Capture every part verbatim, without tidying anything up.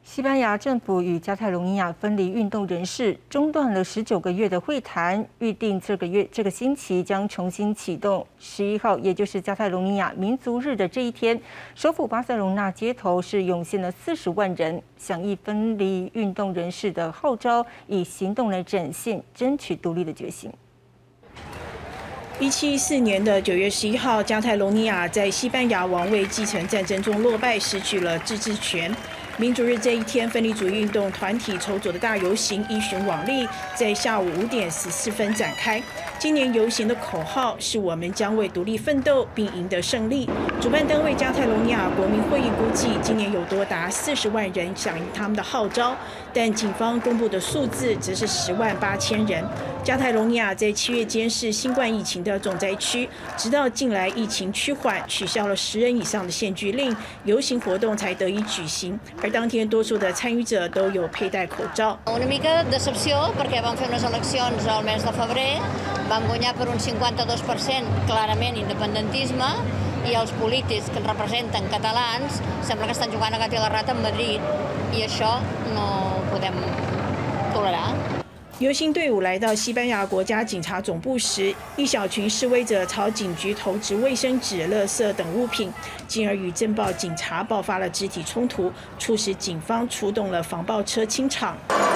西班牙政府与加泰隆尼亚分离运动人士中断了十九个月的会谈，预定这个月这个星期将重新启动。十一号，也就是加泰隆尼亚民族日的这一天，首府巴塞隆纳街头是涌现了四十万人，响应分离运动人士的号召，以行动来展现争取独立的决心。 一七一四年的九月十一号，加泰隆尼亚在西班牙王位继承战争中落败，失去了自治权。民主日这一天，分离主义运动团体筹组的大游行依循往例，在下午五点十四分展开。今年游行的口号是“我们将为独立奋斗，并赢得胜利”。主办单位加泰隆尼亚国民会议估计，今年有多达四十万人响应他们的号召，但警方公布的数字则是十万八千人。加泰隆尼亚在七月间是新冠疫情的重灾区，直到近来疫情趋缓，取消了十人以上的限聚令，游行活动才得以举行。而当天多数的参与者都有佩戴口罩。 Una mica de decepció perquè vam fer unes eleccions al mes de febrer, vam guanyar per un cinquanta-dos per cent clarament independentisme i els polítics que ens representen catalans sembla que estan jugant a gat i la rata amb Madrid i això no ho podem tolerar. 游行队伍来到西班牙国家警察总部时，一小群示威者朝警局投掷卫生纸、垃圾等物品，进而与镇暴警察爆发了肢体冲突，促使警方出动了防暴车清场。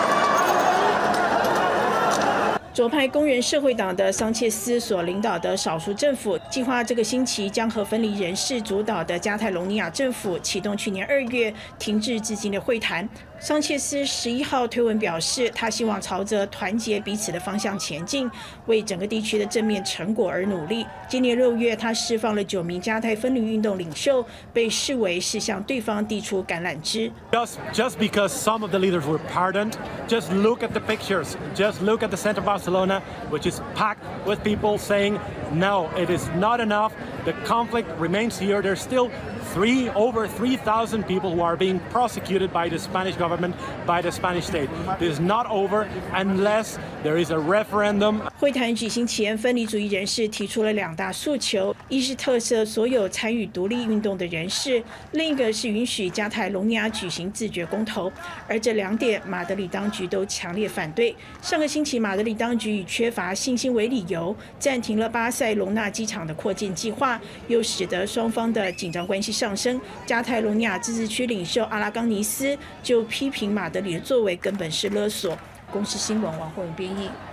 左派工人社会党的桑切斯所领导的少数政府，计划这个星期将和分离人士主导的加泰隆尼亚政府启动去年二月停滞至今的会谈。桑切斯十一号推文表示，他希望朝着团结彼此的方向前进，为整个地区的正面成果而努力。今年六月，他释放了九名加泰分离运动领袖，被视为是向对方递出橄榄枝。 Just, just because some of the leaders were pardoned, just look at the pictures. Just look at the center of Barcelona, which is packed with people saying, no, it is not enough. The conflict remains here. There's still three over three thousand people who are being prosecuted by the Spanish government, by the Spanish state. This is not over unless there is a referendum. 会谈举行前，分离主义人士提出了两大诉求：一是特赦所有参与独立运动的人士，另一个是允许加泰隆尼亚举行自决公投。而这两点，马德里当局都强烈反对。上个星期，马德里当局以缺乏信心为理由，暂停了巴塞隆纳机场的扩建计划，又使得双方的紧张关系上升。加泰隆尼亚自治区领袖阿拉冈尼斯就批评马德里的作为根本是勒索。公视新闻王慧文编译。